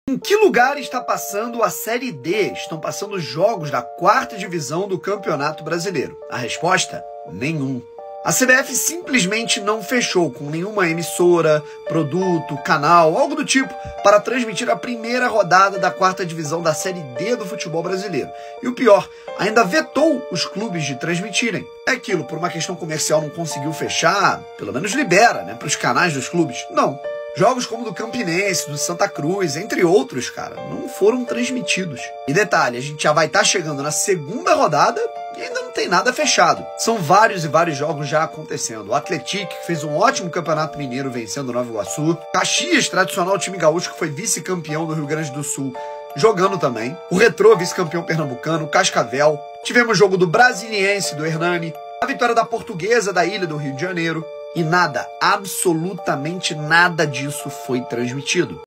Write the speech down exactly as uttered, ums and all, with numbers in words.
Em que lugar está passando a Série D? Estão passando os jogos da quarta divisão do Campeonato Brasileiro. A resposta? Nenhum. A C B F simplesmente não fechou com nenhuma emissora, produto, canal, algo do tipo, para transmitir a primeira rodada da quarta divisão da Série D do futebol brasileiro. E o pior, ainda vetou os clubes de transmitirem. É aquilo, por uma questão comercial não conseguiu fechar, pelo menos libera, né, para os canais dos clubes? Não. Jogos como do Campinense, do Santa Cruz, entre outros, cara, não foram transmitidos. E detalhe, a gente já vai estar chegando na segunda rodada e ainda não tem nada fechado. São vários e vários jogos já acontecendo. O Atlético, que fez um ótimo Campeonato Mineiro vencendo o Nova Iguaçu. Caxias, tradicional time gaúcho, que foi vice-campeão do Rio Grande do Sul, jogando também. O Retrô, vice-campeão pernambucano. Cascavel. Tivemos jogo do Brasiliense, do Hernani. A vitória da Portuguesa, da Ilha do Rio de Janeiro. E nada, absolutamente nada disso foi transmitido.